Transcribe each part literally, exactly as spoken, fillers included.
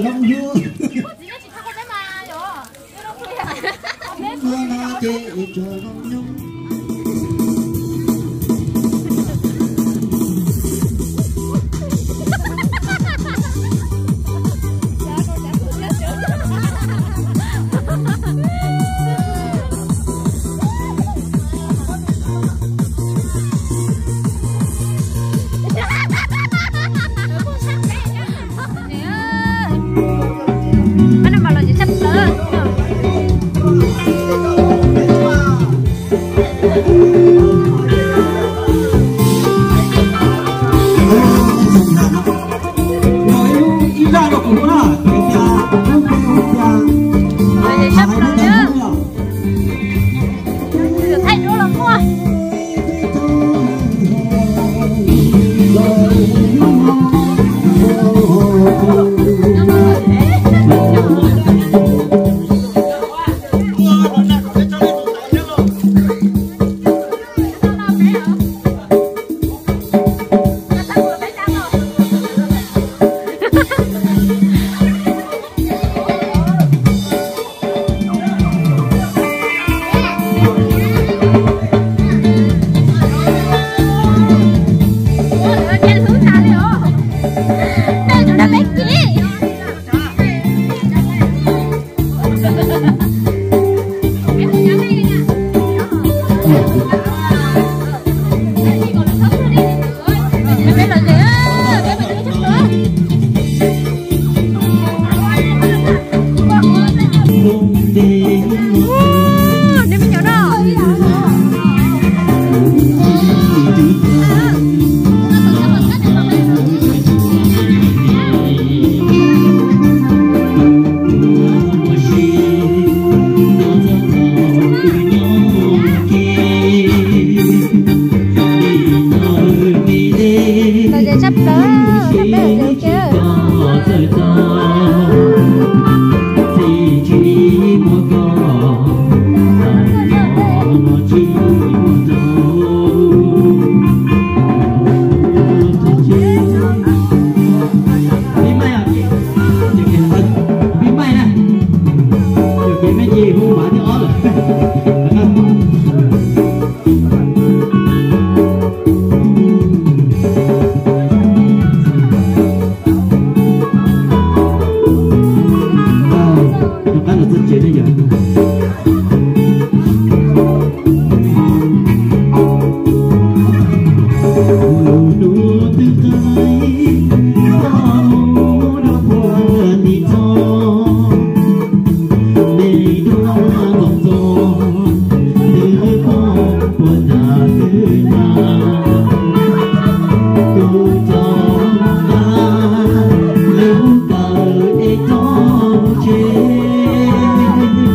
long dương mưa na chê chờ long nhung Hãy subscribe cho kênh Ghiền Mì Gõ để không bỏ lỡ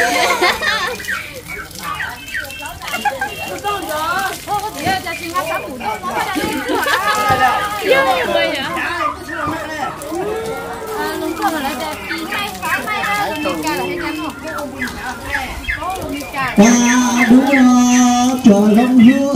À đúng rồi, trời đông hương.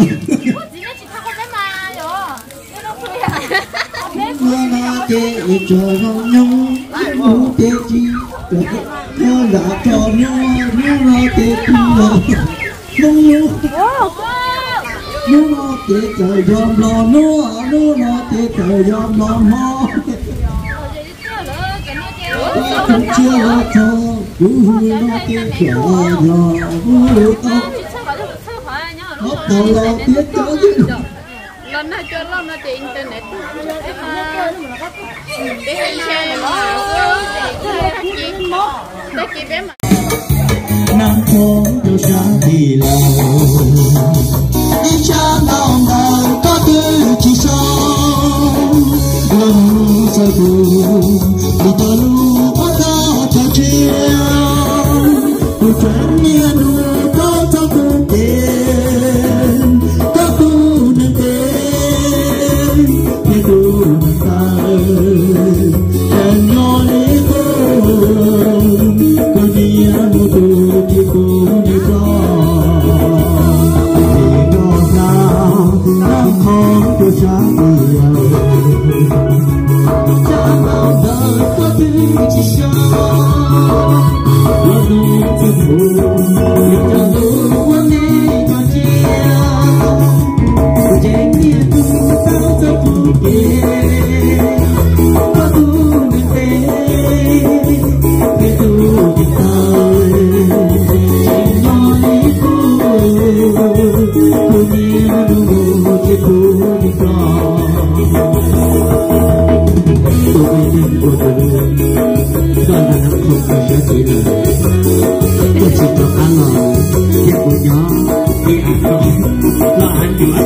Mưa na tê trời đông nhung, mưa tê chi, mưa đã cho mưa mưa na tê mưa, mưa mưa tê trời dòm lò mưa mưa na tê trời dòm lò mò. Không chưa lo cho, cứ na tê trời dòm mưa tóc. Hấp đầu lo tiếc chó chứ. Lần này cho lần này trên internet để hay xem mà để chị để chị bé mà Nam phố đâu xa thì lâu đi cha nào đời có tư chỉ sống lần giờ buồn đi tơ lu có ta cho chiều cuộc chuyện như nu có cho cuộc tiền có tu nên tiền nên tu nên tay em nhỏ đi cùng cô đi ăn tu đi cùng đi qua đi đó sao năm không tôi sáng đi cha nào đời có tư chỉ sống lần nu cho buồn cho tu quan đi cho chiều chẳng như tu sao cho tu kia có tu nên thế cái tu nên tay chẳng nói cô cô đi đâu chỉ cô đi qua tôi biết cô tôi do là nó không phải giá trị lời tôi chỉ có khả lòng biết của nhỏ đi ăn đó là ăn nhiều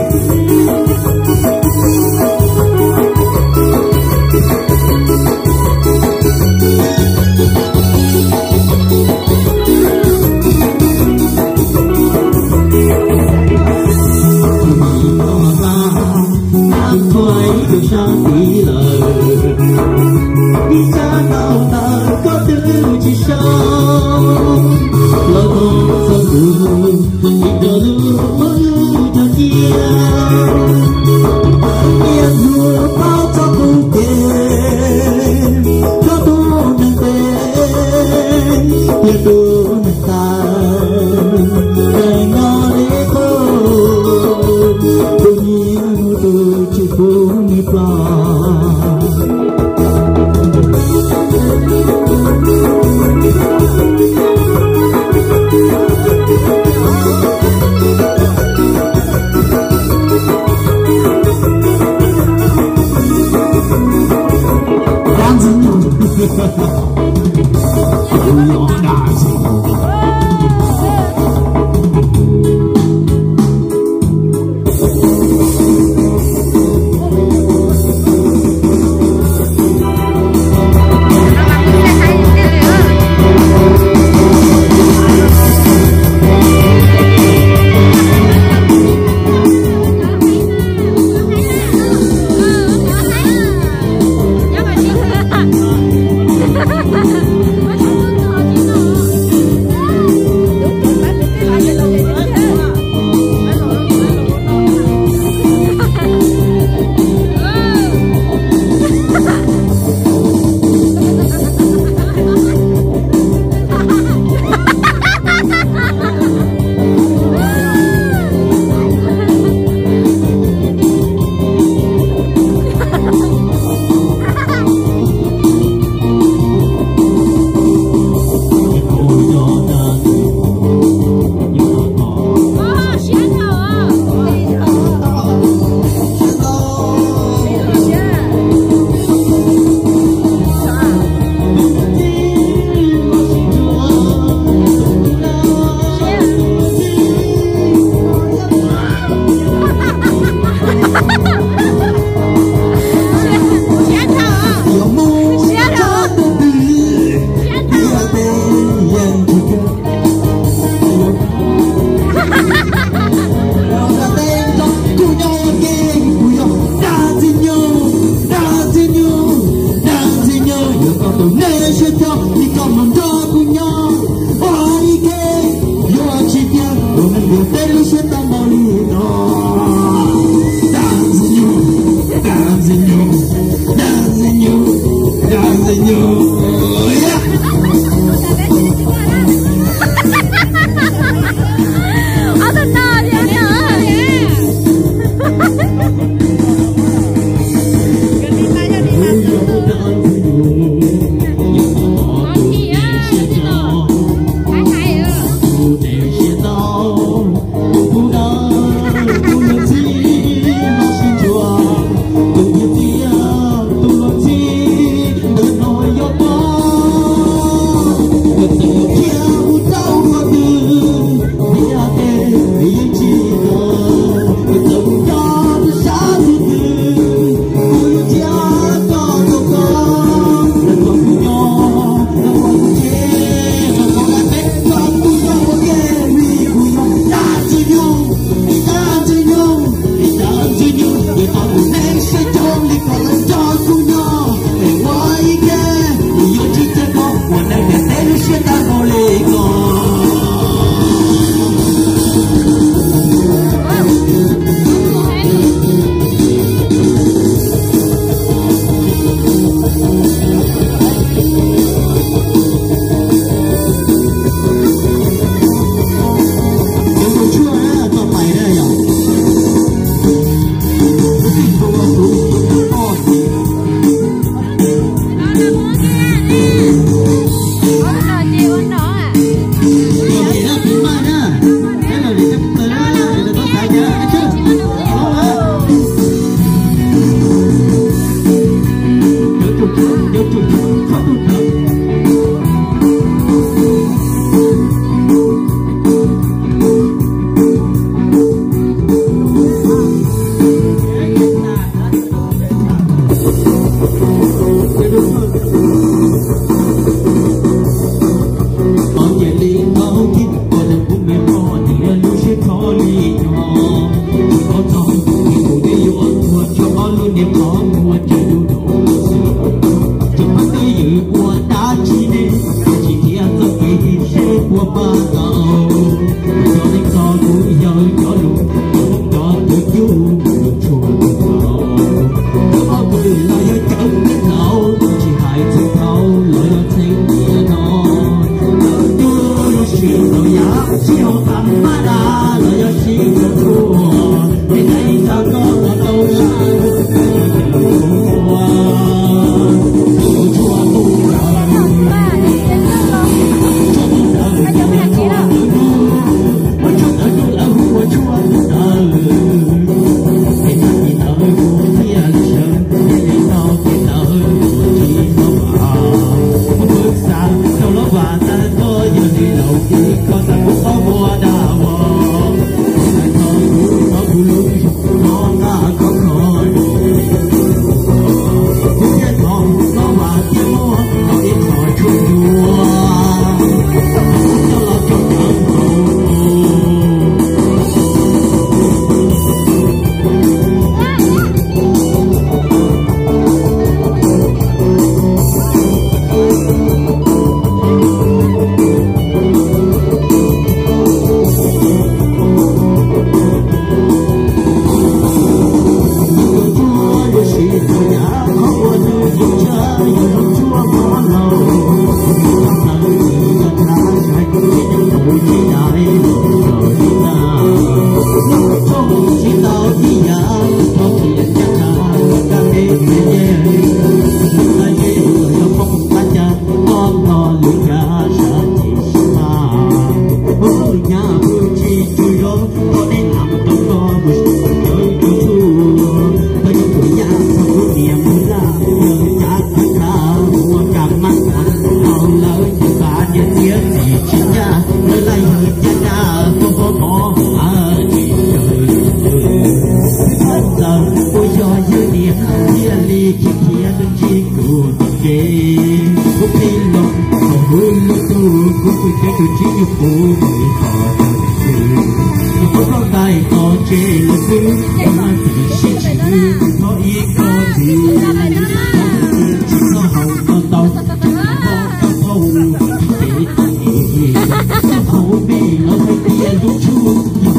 Hãy subscribe cho kênh Ghiền Mì Gõ để không bỏ lỡ những video hấp dẫn.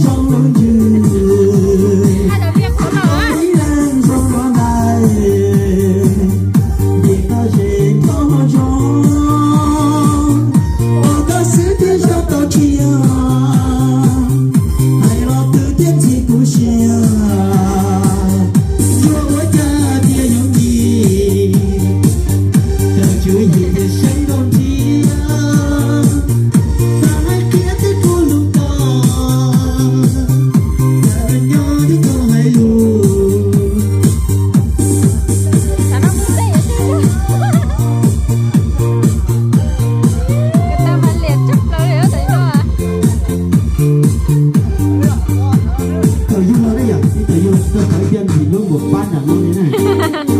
Thời gian thì luôn một ban là luôn thế này.